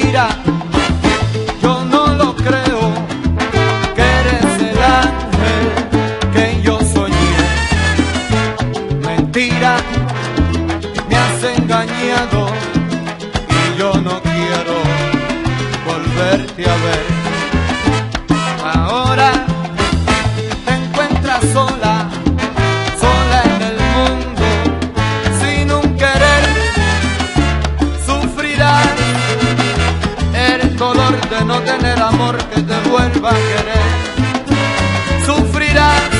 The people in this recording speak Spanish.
mentira, yo no lo creo, que eres el ángel que yo soñé. Mentira, me has engañado y yo no quiero volverte a ver. Ahora te encuentras sola, sola en el mundo, sin un querer. Sufrirás el dolor de no tener amor que te vuelva a querer. Sufrirás